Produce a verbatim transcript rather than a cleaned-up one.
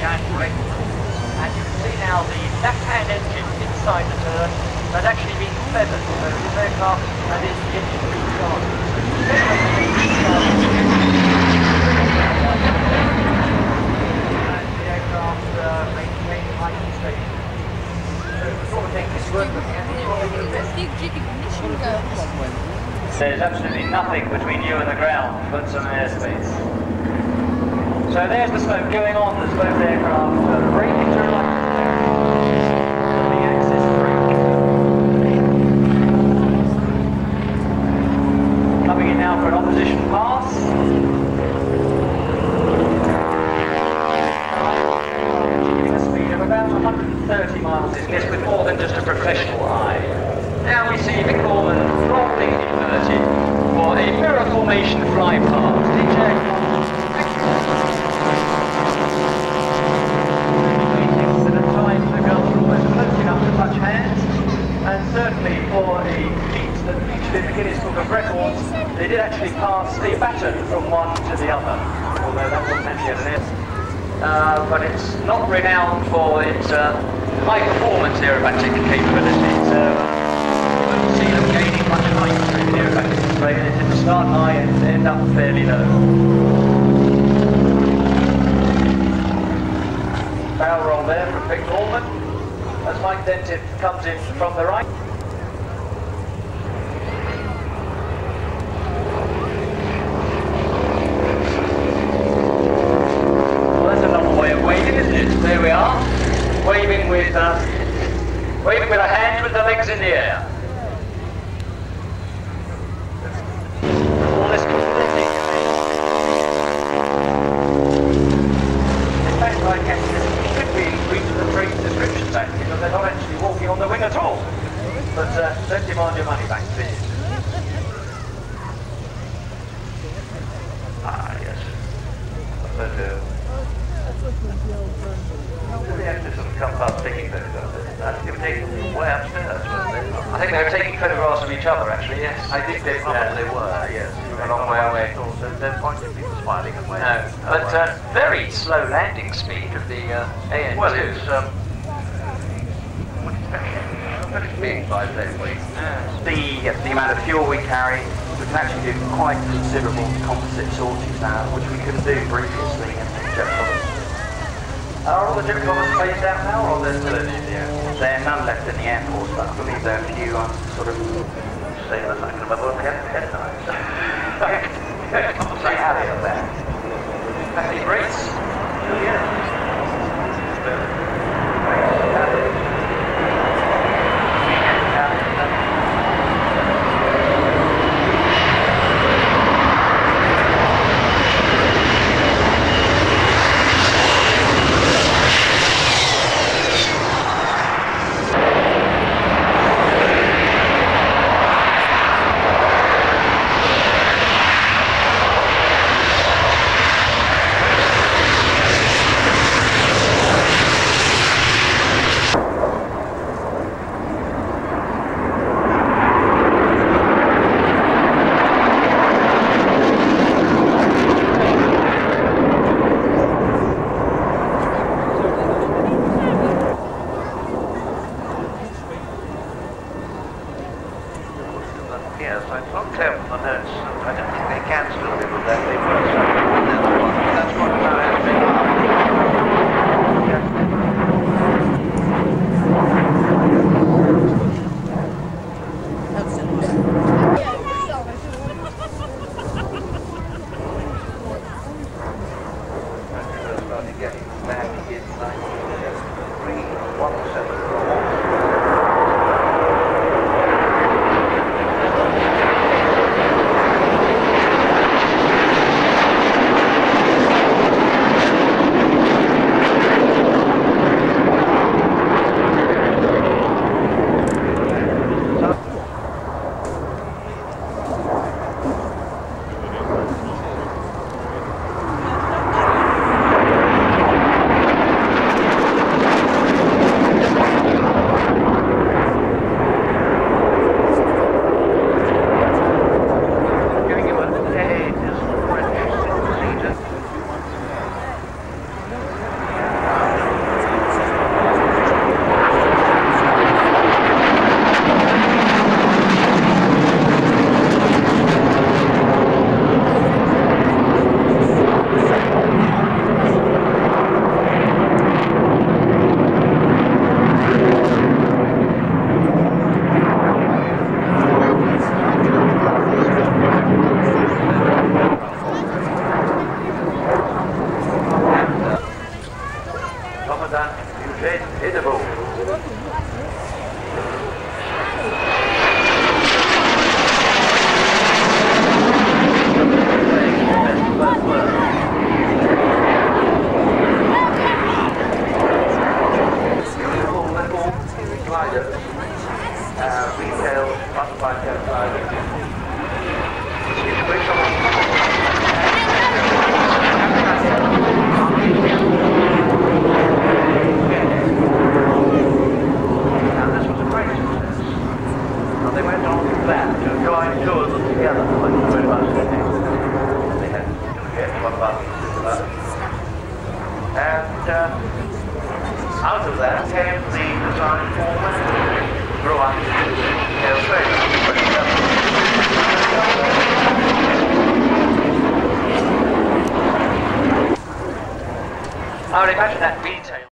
anchoring. And you can see now the left-hand engine inside the turn has actually been feathered. So this aircraft and its engine restarted. And the aircraft uh, maintained high station. So the sort of thing is worth looking at. There's absolutely nothing between you and the ground but some airspace. So there's the smoke going on as both aircraft uh, braking through like the access brake. Coming in now for an opposition pass. Achieving a speed of about one hundred thirty miles in this with more than just a professional eye. Now we see Vic Orman rolling inverted for a mirror formation fly past. D J and certainly for a feat that featured in the Guinness Book of Records, they did actually pass a baton from one to the other, although that wasn't actually an air. Uh, but it's not renowned for its uh, high performance aerobatic capabilities. Uh, you won't see them gaining much height through the aerobatic display, and it didn't start high and end up fairly low. Barrel roll there from Vic Orman as Mike Denton comes in from the right. Well, that's a normal way of waving, isn't it? There we are, waving with uh, waving with a hand with the legs in the air. All this completely. In fact, I guess this should be read to the train descriptions actually, because they're not actually walking on the wing at all. But uh, don't demand your money back, please. Ah, yes. But uh, they actually sort of come past taking photographs. I think they were taking way upstairs, weren't they? I think they were taking photographs of each other, actually, yes. I think they probably yeah. were, yes. A long way away. So there's point in people smiling and waving. No, but uh, very slow landing speed of the uh, A N two. Well, it's um, very big by the way. The the amount of fuel we carry, we can actually do quite considerable composite sorties now, which we couldn't do previously in the jet bombers. Are all the jet bombers phased out now, or are there still any in the air? There are none left in the Air Force, but I believe there are a few um, sort of saying that I can remember headlines. Say howdy up there. Happy breaks. Oh, yeah. Yes, I not clear from the notes. I don't think they can still live with that. They were certainly one and one. That's what I have been. Started getting back in nineteen three, one seven four. Ben Interval. Beautiful little gliders, uh, retail butterfly tail gliders. It's great Now this was a great success. Now they went on from that to join two of them together, like the very last thing. They had two jets, one above the other. And uh, out of that came the design for when it grew up into the Air Fair. I would imagine that means